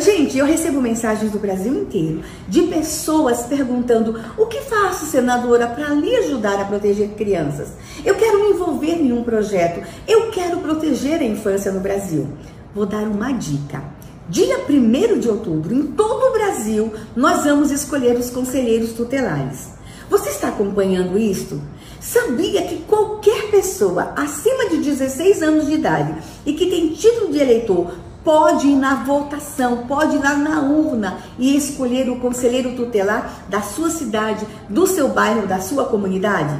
Gente, eu recebo mensagens do Brasil inteiro de pessoas perguntando: o que faço, senadora, para lhe ajudar a proteger crianças? Eu quero me envolver em um projeto, eu quero proteger a infância no Brasil. Vou dar uma dica. Dia 1º de outubro, em todo o Brasil, nós vamos escolher os conselheiros tutelares. Você está acompanhando isto? Sabia que qualquer pessoa acima de 16 anos de idade e que tem título de eleitor pode ir na votação, pode ir lá na urna e escolher o conselheiro tutelar da sua cidade, do seu bairro, da sua comunidade?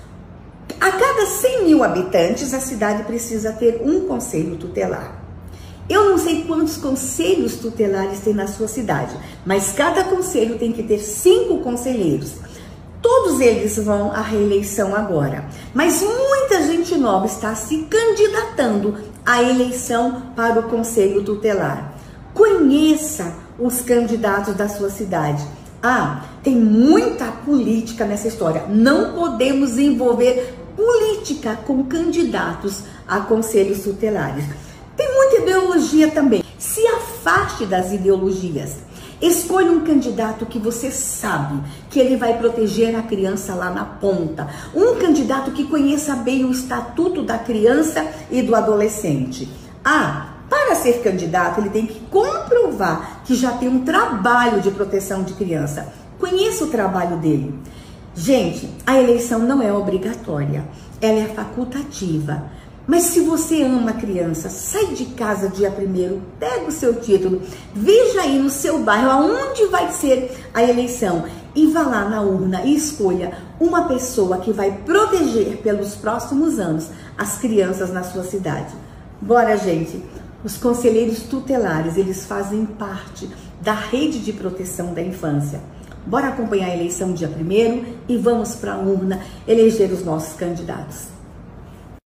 A cada 100 mil habitantes, a cidade precisa ter um conselho tutelar. Eu não sei quantos conselhos tutelares tem na sua cidade, mas cada conselho tem que ter 5 conselheiros. Todos eles vão à reeleição agora, mas muita gente nova está se candidatando à eleição para o Conselho Tutelar. Conheça os candidatos da sua cidade. Tem muita política nessa história. Não podemos envolver política com candidatos a conselhos tutelares. Tem muita ideologia também. Se afaste das ideologias. Escolha um candidato que você sabe que ele vai proteger a criança lá na ponta. Um candidato que conheça bem o estatuto da criança e do adolescente. Para ser candidato, ele tem que comprovar que já tem um trabalho de proteção de criança. Conheça o trabalho dele. Gente, a eleição não é obrigatória, ela é facultativa. Mas se você ama a criança, sai de casa dia 1º, pega o seu título, veja aí no seu bairro aonde vai ser a eleição e vá lá na urna e escolha uma pessoa que vai proteger pelos próximos anos as crianças na sua cidade. Bora, gente! Os conselheiros tutelares, eles fazem parte da rede de proteção da infância. Bora acompanhar a eleição dia 1º e vamos para a urna eleger os nossos candidatos.